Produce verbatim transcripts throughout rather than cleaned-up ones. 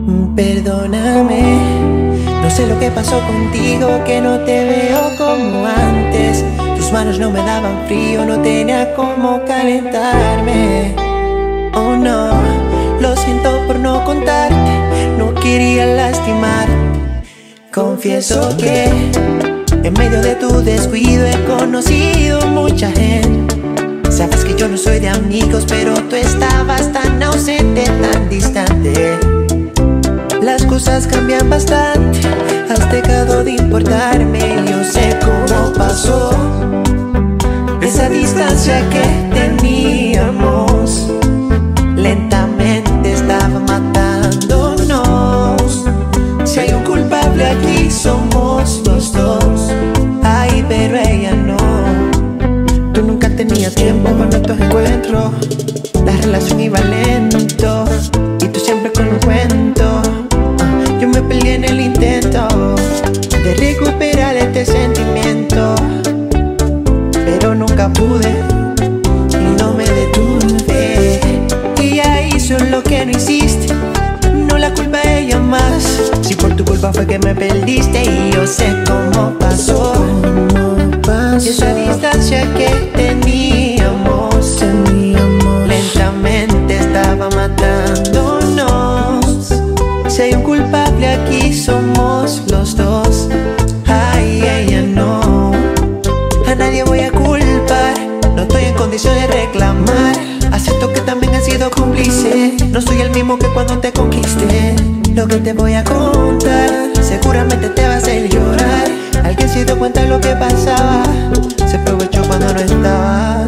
Perdóname, no sé lo que pasó contigo, que no te veo como antes. Tus manos no me daban frío, no tenía cómo calentarme. Oh no, lo siento por no contarte, no quería lastimarte. Confieso que en medio de tu descuido he conocido mucha gente. Sabes que yo no soy de amigos, pero tú estabas tan ausente, tan distante. Las cosas cambian bastante, has dejado de importarme. Yo sé cómo pasó esa distancia que teníamos. Lentamente estaba matándonos. Si hay un culpable aquí somos los dos. Ay, pero ella no. Tú nunca tenías tiempo para nuestros encuentros. La relación iba lento y tú siempre con un cuento. Yo me peleé en el intento de recuperar este sentimiento, pero nunca pude y no me detuve. Ella hizo lo que no hiciste, no la culpa a ella más. Si por tu culpa fue que me perdiste y yo sé cómo pasó. Esa distancia que teníamos, teníamos lentamente estaba matándonos. Si hay un culpable aquí somos los dos. Ay, ella no. A nadie voy a culpar, no estoy en condición de reclamar. Acepto que también he sido cómplice, no soy el mismo que cuando te conquisté. Lo que te voy a contar seguramente te va a hacer llorar. Alguien se dio cuenta de lo que pasaba, se aprovechó cuando no estabas.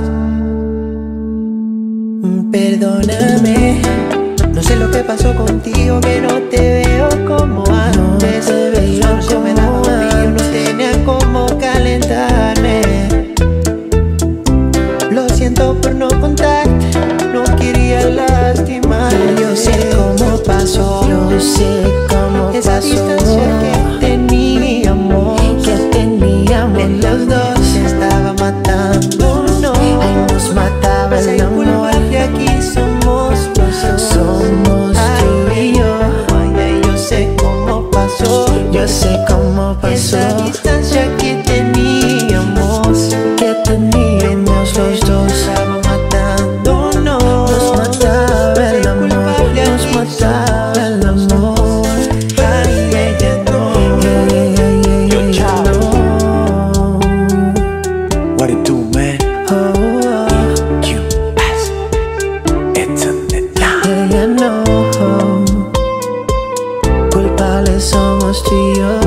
Perdóname, no sé lo que pasó contigo, que no te veo como antes. Tus manos ya me daban frío, no tenía cómo calentarme. Lo siento por no contarte, no quería lastimar. Yo sé cómo pasó, yo sé cómo pasó. Esa distancia que teníamos, que teníamos en los dos, estaba matándonos. Ay, nos mataba el amor. Y aquí somos los dos, somos tú y yo. Ay, ay, yo sé cómo pasó, yo sé cómo pasó. Esa distancia que teníamos, que teníamos los dos, estaba matándonos. Nos mataba el amor, nos mataba el amor. Ay, ella no, ella, ella, ella, ella no. What it do, man? Oh, oh. Ella no, culpables somos tú y yo.